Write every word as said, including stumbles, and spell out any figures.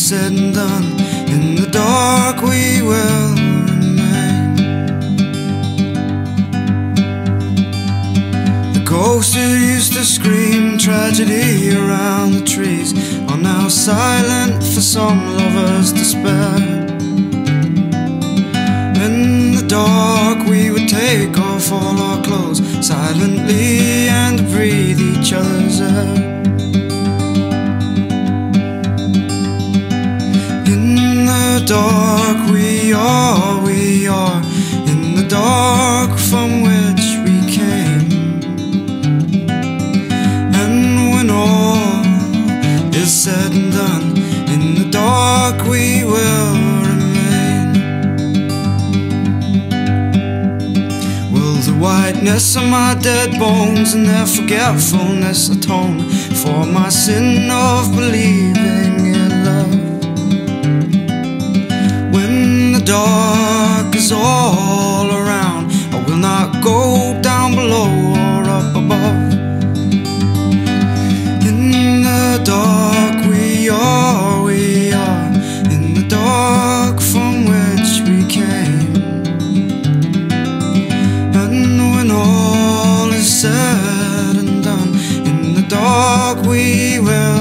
said and done, in the dark we will remain. The ghosts who used to scream tragedy around the trees are now silent for some lovers' despair. In the dark we would take off all our clothes silently and breathe each other's air. In the dark we are, we are in the dark from which we came. And when all is said and done, in the dark we will remain. Will the whiteness of my dead bones and their forgetfulness atone for my sin of believing in love? When the dark is all around, I will not go down below or up above. In the dark we are, we are in the dark from which we came. And when all is said and done, in the dark we will